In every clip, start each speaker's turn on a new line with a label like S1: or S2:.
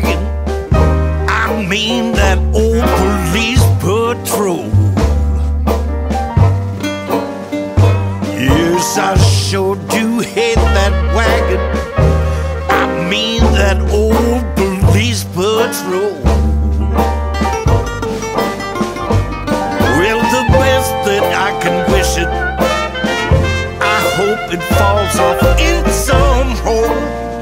S1: wagon, I mean that old police patrol. Yes, I sure do hate that wagon, I mean that old police patrol. Well, the best that I can wish it, I hope it falls off in some hole.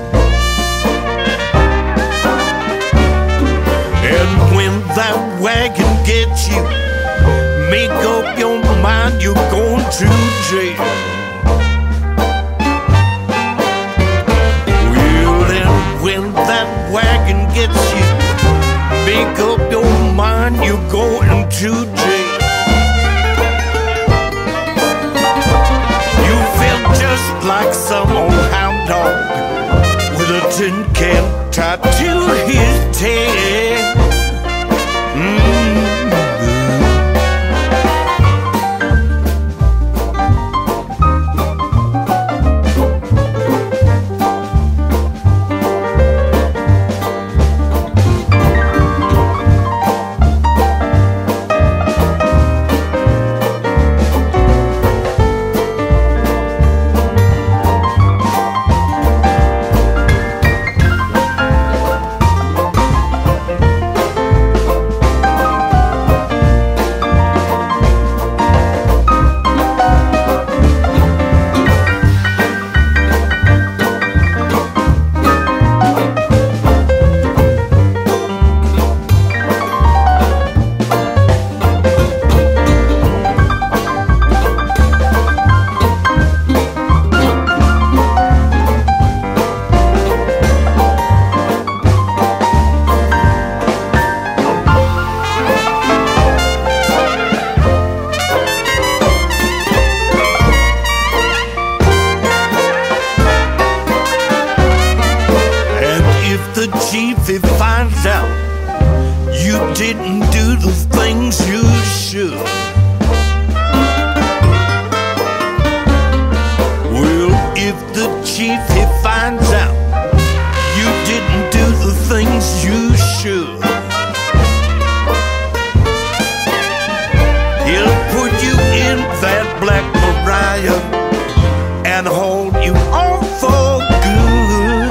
S1: And when that wagon gets you, make up your mind you're going to jail. Well, and when that wagon gets you, make up your mind you're going to jail. You feel just like some old hound dog with a tin can tied to his tail. The chief, he finds out you didn't do the things you should. Well, if the chief, he finds out you didn't do the things you should, he'll put you in that Black Mariah and hold you on for good.